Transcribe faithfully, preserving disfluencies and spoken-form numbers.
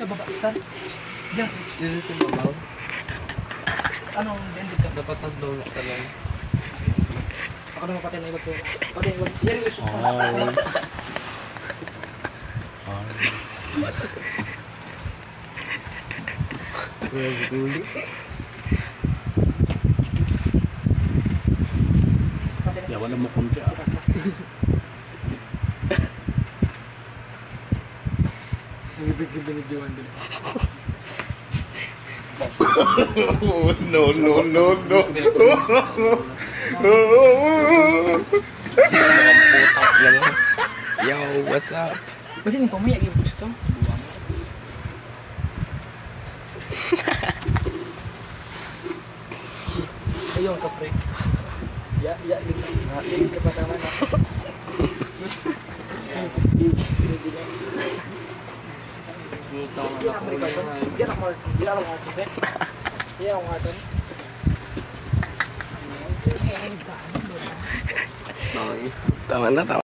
sa baba. Saan? Diyan. Dito sa babaw. Anong din dito? Dapat ang donut ka lang. Ako naman pati na iba to. Pati na iba. Yan yung gusto ko. Ya wala mo kunti ah. Ibig-ibig-ibig din. No, no, no, no. Yo, what's up? Kasi ni pamaya yung gusto. Ayun ka pre. Ya, ya, dito. Dito pa naman ako. Dito ang anak ko lang. Diyan ako, diyan ako atin. Diyan ako atin. Tama na, tama.